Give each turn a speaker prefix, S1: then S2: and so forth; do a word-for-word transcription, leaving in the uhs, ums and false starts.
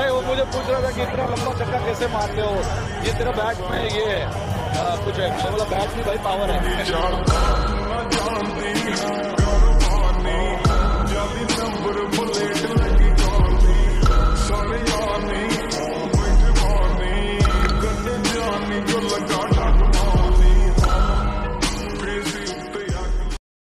S1: नहीं, वो मुझे पूछ रहा था कि इतना लंबा छक्का कैसे मारते हो, ये तेरा बैट में ये है आ, कुछ है, बोला बैट में भाई पावर है।